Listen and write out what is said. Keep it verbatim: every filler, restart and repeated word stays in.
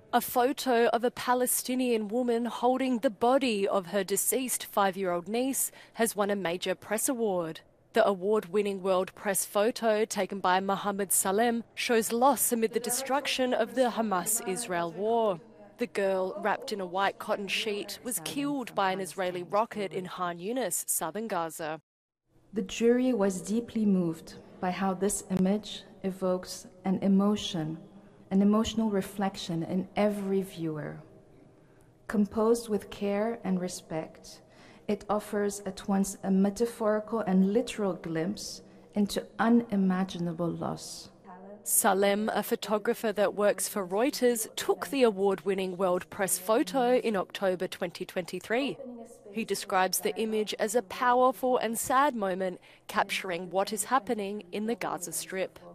A photo of a Palestinian woman holding the body of her deceased five-year-old niece has won a major press award. The award-winning World Press photo taken by Mohammed Salem shows loss amid the destruction of the Hamas-Israel war. The girl, wrapped in a white cotton sheet, was killed by an Israeli rocket in Khan Yunis, southern Gaza. The jury was deeply moved by how this image evokes an emotion, an emotional reflection in every viewer. Composed with care and respect, it offers at once a metaphorical and literal glimpse into unimaginable loss. Salem, a photographer that works for Reuters, took the award-winning World Press photo in October twenty twenty-three. He describes the image as a powerful and sad moment, capturing what is happening in the Gaza Strip.